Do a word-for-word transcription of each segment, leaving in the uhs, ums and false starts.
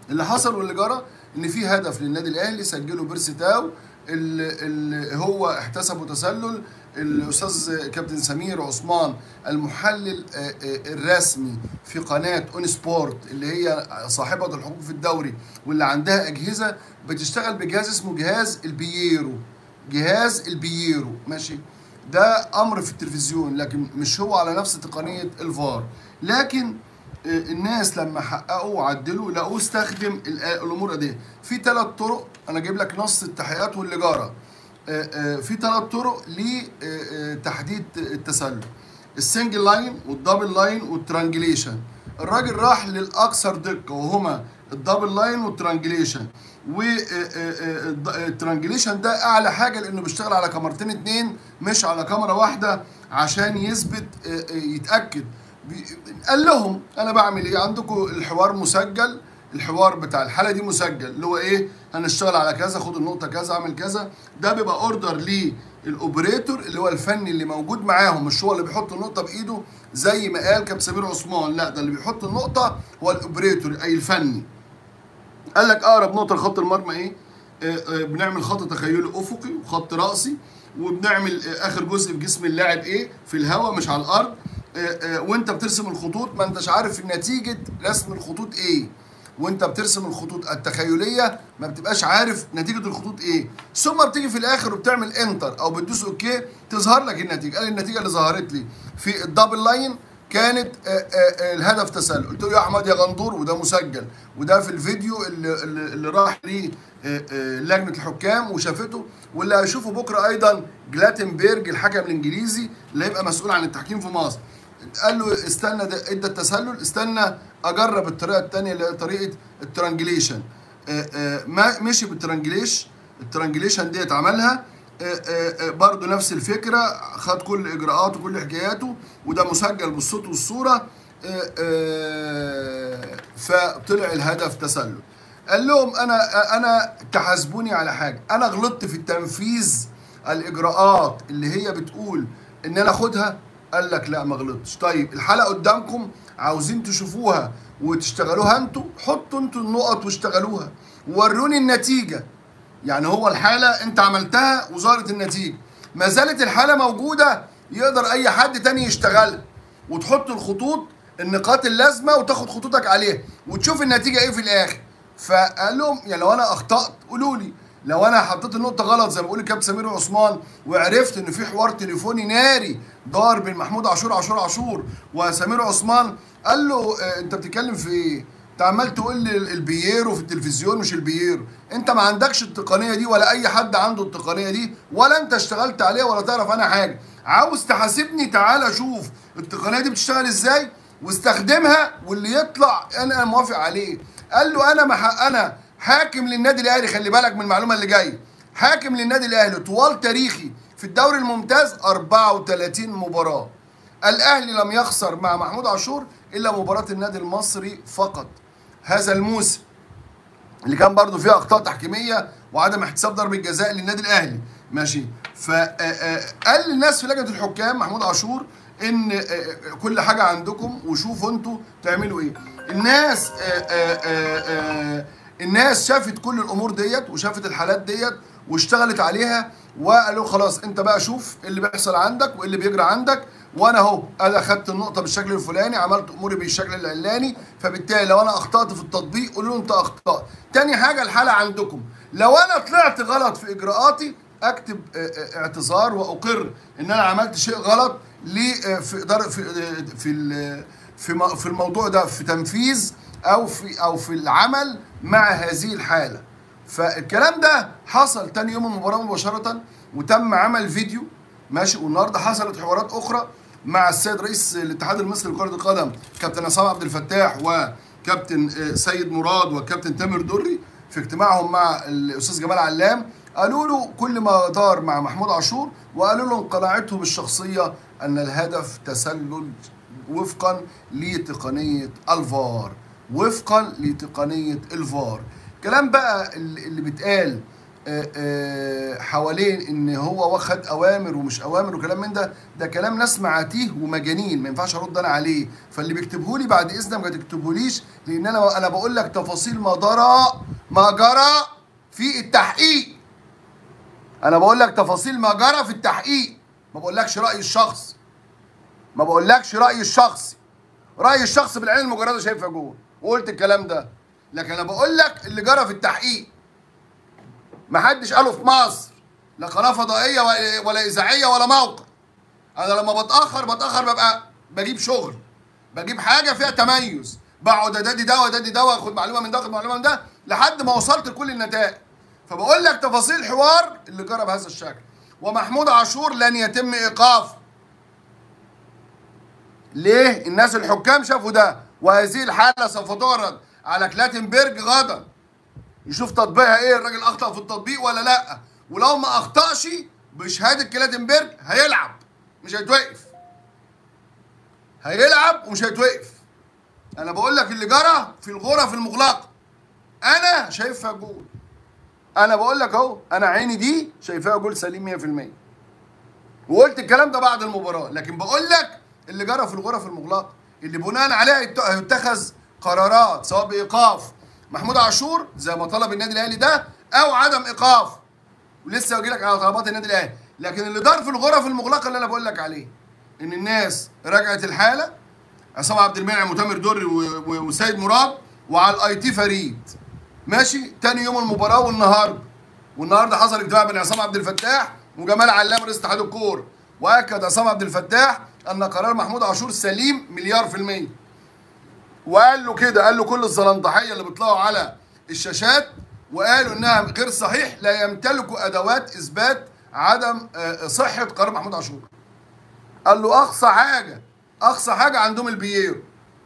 اللي حصل واللي جرى ان في هدف للنادي الاهلي سجله بيرسي تاو، اللي هو احتسبه تسلل. الاستاذ كابتن سمير عثمان المحلل الرسمي في قناه اون سبورت اللي هي صاحبه الحقوق في الدوري واللي عندها اجهزه بتشتغل بجهاز اسمه جهاز البييرو، جهاز البييرو ماشي. ده امر في التلفزيون لكن مش هو على نفس تقنيه الفار. لكن الناس لما حققوا وعدلوا لقوه استخدم الامور دي في ثلاث طرق. انا جايب لك نص التحقيقات واللي جرى. في ثلاث طرق لتحديد التسلل: السنجل لاين والدبل لاين والترانجليشن. الراجل راح للاكثر دقه وهما الدبل لاين والترانجليشن. والترانجليشن ده اعلى حاجه لانه بيشتغل على كاميرتين اتنين مش على كاميرا واحده عشان يثبت يتاكد. قال لهم انا بعمل ايه؟ عندكم الحوار مسجل، الحوار بتاع الحاله دي مسجل اللي هو ايه؟ هنشتغل على كذا، خد النقطه كذا، اعمل كذا. ده بيبقى اوردر للاوبريتور اللي هو الفني اللي موجود معاهم، مش هو اللي بيحط النقطه بايده زي ما قال كابتن سمير عثمان، لا ده اللي بيحط النقطه هو الاوبريتور اي الفني. قال لك اقرب نقطه لخط المرمى ايه؟ آآ آآ بنعمل خط تخيلي افقي وخط راسي، وبنعمل اخر جزء في جسم اللاعب ايه؟ في الهواء مش على الارض. آآ آآ وانت بترسم الخطوط ما انتش عارف نتيجه رسم الخطوط ايه، وانت بترسم الخطوط التخيليه ما بتبقاش عارف نتيجه الخطوط ايه، ثم بتيجي في الاخر وبتعمل انتر او بتدوس اوكي تظهر لك النتيجه. قال النتيجه اللي ظهرت لي في الدبل لاين كانت آآ آآ الهدف تسلل. قلت له يا احمد يا غندور، وده مسجل وده في الفيديو اللي, اللي راح ليه لجنه الحكام وشافته، واللي هيشوفه بكره ايضا جلاتنبرج الحكم الانجليزي اللي هيبقى مسؤول عن التحكيم في مصر. قال له استنى ده ادى التسلل، استنى اجرب الطريقه الثانيه اللي هي طريقه الترانجليشن. ما مشي بالترانجليش، الترانجليشن ديت عملها برضه نفس الفكره، خد كل اجراءاته وكل حكاياته، وده مسجل بالصوت والصوره. فطلع الهدف تسلل. قال لهم انا انا تحاسبوني على حاجه، انا غلطت في التنفيذ الاجراءات اللي هي بتقول ان انا اخدها. قال لك لا ما غلطتش. طيب الحلقه قدامكم عاوزين تشوفوها وتشتغلوها انتوا، حطوا انتوا النقط واشتغلوها ووروني النتيجه. يعني هو الحاله انت عملتها وظهرت النتيجه، ما زالت الحاله موجوده، يقدر اي حد تاني يشتغلها وتحط الخطوط النقاط اللازمه وتاخد خطوطك عليها وتشوف النتيجه ايه في الاخر. فقال لهم يعني لو انا اخطات قولوا لي، لو انا حطيت النقطه غلط زي ما بيقول الكابتن سمير عثمان وعرفت ان في حوار تليفوني ناري دار بين محمود عاشور عاشور عاشور وسمير عثمان، قال له اه انت بتتكلم في ايه؟ انت عمال تقول لي البييرو في التلفزيون مش البييرو، انت ما عندكش التقنيه دي ولا اي حد عنده التقنيه دي ولا انت اشتغلت عليها ولا تعرف عنها حاجه. عاوز تحاسبني؟ تعالى شوف التقنيه دي بتشتغل ازاي واستخدمها واللي يطلع انا موافق عليه. قال له انا مح... انا حاكم للنادي الاهلي، خلي بالك من المعلومه اللي جايه، حاكم للنادي الاهلي طوال تاريخي في الدوري الممتاز أربعة وثلاثين مباراه. الاهلي لم يخسر مع محمود عاشور الا مباراه النادي المصري فقط هذا الموسم اللي كان برضو فيها اخطاء تحكيميه وعدم احتساب ضربه جزاء للنادي الاهلي ماشي. فقال للناس في لجنه الحكام محمود عاشور ان كل حاجه عندكم وشوفوا انتوا تعملوا ايه. الناس آآ آآ الناس شافت كل الامور ديت وشافت الحالات ديت واشتغلت عليها وقالوا خلاص انت بقى شوف اللي بيحصل عندك وايه اللي بيجري عندك، وانا اهو انا اخدت النقطه بالشكل الفلاني، عملت اموري بالشكل العلاني، فبالتالي لو انا اخطات في التطبيق قولوا له انت اخطات. تاني حاجه الحاله عندكم، لو انا طلعت غلط في اجراءاتي اكتب اعتذار واقر ان انا عملت شيء غلط ليه في اداره في في في في الموضوع ده في تنفيذ او في او في العمل مع هذه الحاله. فالكلام ده حصل تاني يوم المباراه مباشره وتم عمل فيديو ماشي. والنهارده حصلت حوارات اخرى مع السيد رئيس الاتحاد المصري لكره القدم كابتن عصام عبد الفتاح وكابتن سيد مراد وكابتن تامر دري في اجتماعهم مع الاستاذ جمال علام. قالوا له كل ما دار مع محمود عاشور وقالوا له قناعتهم الشخصيه ان الهدف تسلل وفقا لتقنيه الفار، وفقا لتقنيه الفار. كلام بقى اللي بيتقال آه، آه، حوالين ان هو واخد اوامر ومش اوامر وكلام من ده، ده كلام ناس معاتيه ومجانين، ما ينفعش ارد انا عليه. فاللي بيكتبه لي بعد اذنك ما تكتبهوليش، لان انا انا بقول لك تفاصيل ما جرى ما جرى في التحقيق. انا بقول لك تفاصيل ما جرى في التحقيق، ما بقولكش رايي الشخصي، ما بقولكش رايي الشخصي. رايي الشخصي بالعين المجرده شايفها جوه وقلت الكلام ده، لكن انا بقول لك اللي جرى في التحقيق. ما حدش قاله في مصر، لا قناه فضائيه ولا اذاعيه ولا موقع. انا لما بتاخر بتاخر ببقى بجيب شغل، بجيب حاجه فيها تميز، بقعد ادادي ده وادادي ده واخد معلومه من ده واخد معلومه من ده لحد ما وصلت لكل النتائج. فبقول لك تفاصيل حوار اللي جرى بهذا الشكل. ومحمود عاشور لن يتم ايقافه. ليه؟ الناس الحكام شافوا ده، وهذه الحاله سوف تعرض على كلاتنبرج غدا، يشوف تطبيقها ايه، الراجل اخطا في التطبيق ولا لا. ولو ما اخطاش بشهاده كلاتنبرج هيلعب مش هيتوقف، هيلعب ومش هيتوقف. انا بقول لك اللي جرى في الغرف المغلقه انا شايفها جول. انا بقول لك اهو، انا عيني دي شايفاها جول سليم مية في المية، وقلت الكلام ده بعد المباراه. لكن بقول لك اللي جرى في الغرف المغلقه اللي بناء عليها هيتخذ قرارات، سواء بايقاف محمود عاشور زي ما طلب النادي الاهلي ده، او عدم ايقاف. ولسه هجي لك على طلبات النادي الاهلي. لكن اللي دار في الغرف المغلقه اللي انا بقول لك عليه ان الناس راجعت الحاله، عصام عبد المنعم وتامر دري وسيد مراد، وعلى الاي تي فريد. ماشي، تاني يوم المباراه والنهارده والنهارده حصل اجتماع بين عصام عبد الفتاح وجمال علام رئيس اتحاد الكوره، واكد عصام عبد الفتاح ان قرار محمود عاشور سليم مليار في الميه. وقال له كده، قال له كل الزلنطحيه اللي بيطلعوا على الشاشات وقالوا انها غير صحيح لا يمتلكوا ادوات اثبات عدم صحه قرار محمود عاشور. قال له اقصى حاجه اقصى حاجه عندهم البيير،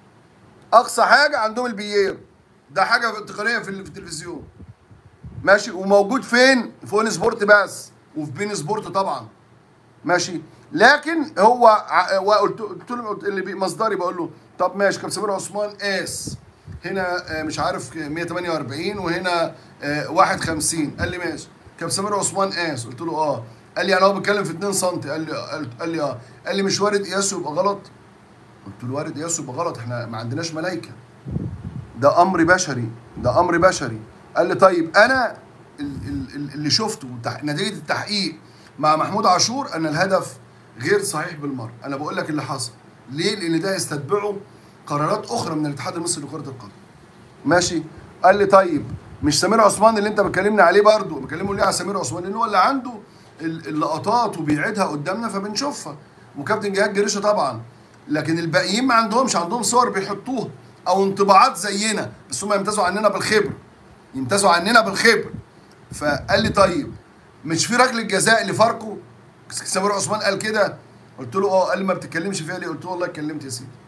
اقصى حاجه عندهم البيير، ده حاجه تقنيه في التلفزيون. ماشي، وموجود فين؟ في اون سبورت بس، وفي بين سبورت طبعا. ماشي، لكن هو قلت قلت له اللي مصدري بقول له طب ماشي، كابتن سمير عثمان قاس هنا مش عارف مية وتمانية واربعين وهنا واحد وخمسين. قال لي ماشي. كابتن سمير عثمان قاس، قلت له اه. قال لي يعني هو بيتكلم في اتنين سم. قال لي قال لي اه. قال لي مش وارد قياسه يبقى غلط؟ قلت له وارد قياسه يبقى غلط، احنا ما عندناش ملايكه، ده امر بشري، ده امر بشري. قال لي طيب انا اللي شفته نتيجه التحقيق مع محمود عاشور ان الهدف غير صحيح بالمره. انا بقول لك اللي حصل ليه؟ لان ده يستتبعه قرارات اخرى من الاتحاد المصري لكره القدم. ماشي. قال لي طيب مش سمير عثمان اللي انت بتكلمني عليه برضه، بكلمه ليه على سمير عثمان؟ لان هو اللي عنده اللقطات وبيعيدها قدامنا فبنشوفها، وكابتن جهاد جريشه طبعا. لكن الباقيين ما عندهمش، عندهم صور بيحطوها او انطباعات زينا، بس هم يمتازوا عننا بالخبره، يمتازوا عننا بالخبره. فقال لي طيب مش في ركله جزاء لفاركو؟ سمير عثمان قال كده. قلت له اه. قال لي ما بتتكلمش فيها ليه؟ قلت له والله اتكلمت يا سيدي،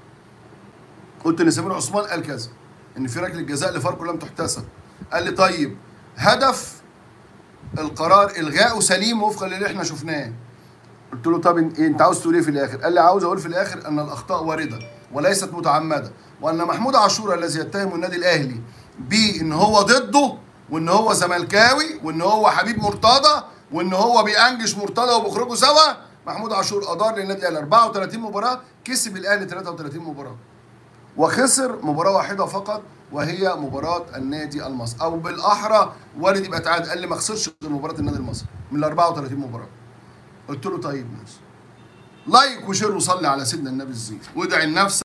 قلت ان سمير عثمان قال كذا، ان في ركله جزاء لفاركو لم تحتسب. قال لي طيب هدف القرار الغائه سليم وفقا للي احنا شفناه. قلت له طب إيه انت عاوز تقول ايه في الاخر؟ قال لي عاوز اقول في الاخر ان الاخطاء وارده وليست متعمده، وان محمود عاشور الذي يتهم النادي الاهلي بان هو ضده وان هو زملكاوي وان هو حبيب مرتضى وان هو بيأنجش مرتضى وبيخرجوا سوا، محمود عاشور ادار للنادي الاهلي اربعة وتلاتين مباراه، كسب الاهلي تلاتة وتلاتين مباراه وخسر مباراه واحده فقط وهي مباراه النادي المصري، او بالاحرى وارد يبقى تعادل. قال لي ما خسرش غير مباراه النادي المصري من ال اربعة وتلاتين مباراه. قلت له طيب ماشي. لايك وشير وصلي على سيدنا النبي الزين وادعي لنفسك.